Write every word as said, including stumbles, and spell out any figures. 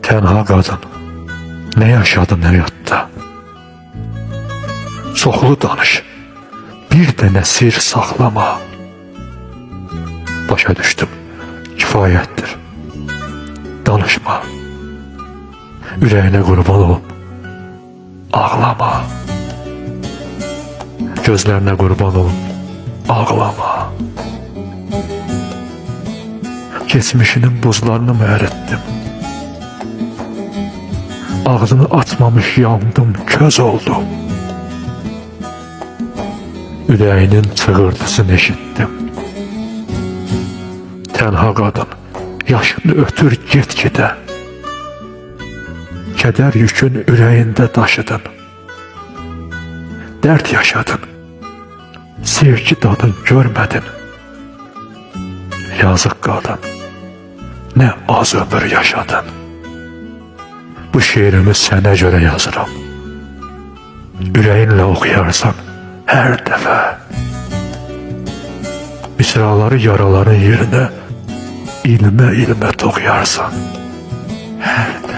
Tənha qadın, nə yaşadın həyatda? Çoxlu danış, bir dənə sir saxlama. Başa düşdüm, kifayətdir. Danışma, ürəyinə qurban olum, ağlama. Gözlərinə qurban olum, ağlama. Keçmişinin buzlarını mı əritdim? Ağzını açmamış yandım, köz oldum. Ürəyinin çığırtısını eşitdim. Tənha qadın, yaşını ötür get-gedə. Kədər yükün ürəyində daşıdın. Dərd yaşadın, sevgi dadın görmədin. Yazıq qadın, nə az ömür yaşadın. Bu şeirimi sənə görə yazıram. Ürəyinlə oxuyarsan hər dəfə. Misraları yaraların yerinə ilmə-ilmə toxuyarsan hər dəfə.